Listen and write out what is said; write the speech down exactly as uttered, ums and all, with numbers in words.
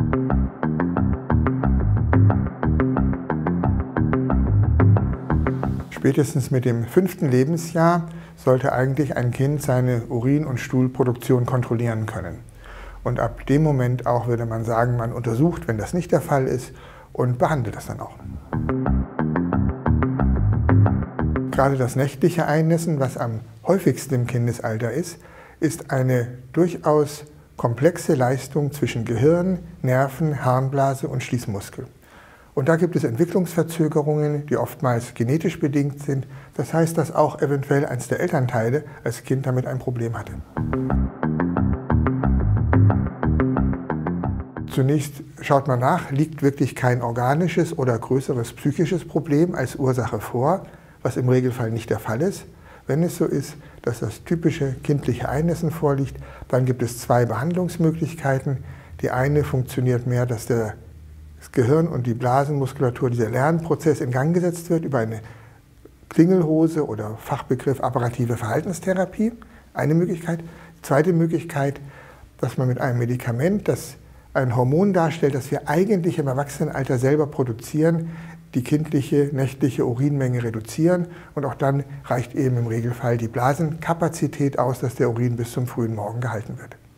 Spätestens mit dem fünften Lebensjahr sollte eigentlich ein Kind seine Urin- und Stuhlproduktion kontrollieren können. Und ab dem Moment auch würde man sagen, man untersucht, wenn das nicht der Fall ist, und behandelt das dann auch. Gerade das nächtliche Einnässen, was am häufigsten im Kindesalter ist, ist eine durchaus komplexe Leistung zwischen Gehirn, Nerven, Harnblase und Schließmuskel. Und da gibt es Entwicklungsverzögerungen, die oftmals genetisch bedingt sind. Das heißt, dass auch eventuell eines der Elternteile als Kind damit ein Problem hatte. Zunächst schaut man nach, liegt wirklich kein organisches oder größeres psychisches Problem als Ursache vor, was im Regelfall nicht der Fall ist. Wenn es so ist, dass das typische kindliche Einnässen vorliegt, dann gibt es zwei Behandlungsmöglichkeiten. Die eine funktioniert mehr, dass der das Gehirn und die Blasenmuskulatur, dieser Lernprozess in Gang gesetzt wird über eine Klingelhose oder Fachbegriff apparative Verhaltenstherapie. Eine Möglichkeit. Die zweite Möglichkeit, dass man mit einem Medikament, das ein Hormon darstellt, das wir eigentlich im Erwachsenenalter selber produzieren, die kindliche nächtliche Urinmenge reduzieren, und auch dann reicht eben im Regelfall die Blasenkapazität aus, dass der Urin bis zum frühen Morgen gehalten wird.